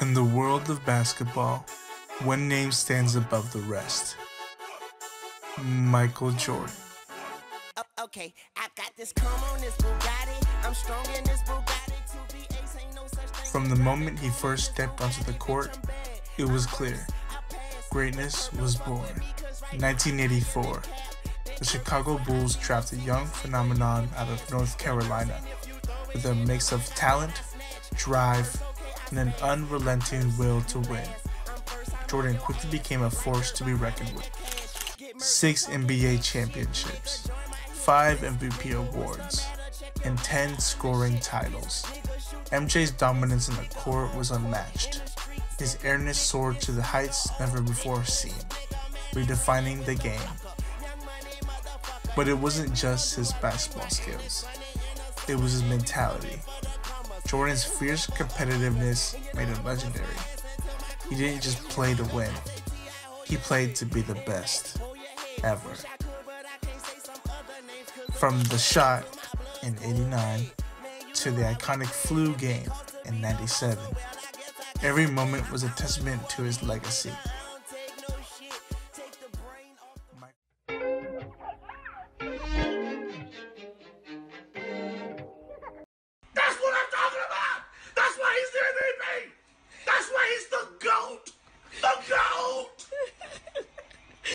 In the world of basketball, one name stands above the rest. Michael Jordan. Okay, I got this come on this Bugatti. I'm strong in this Bugatti. 2 V8 ain't no such thing. From the moment he first stepped onto the court, it was clear. Greatness was born. In 1984, the Chicago Bulls drafted a young phenomenon out of North Carolina with a mix of talent, drive, and an unrelenting will to win. Jordan quickly became a force to be reckoned with. 6 NBA championships, 5 MVP awards, and 10 scoring titles. MJ's dominance in the court was unmatched. His airness soared to the heights never before seen, redefining the game. But it wasn't just his basketball skills. It was his mentality. Jordan's fierce competitiveness made him legendary. He didn't just play to win. He played to be the best ever. From the shot in '89 to the iconic flu game in '97, every moment was a testament to his legacy.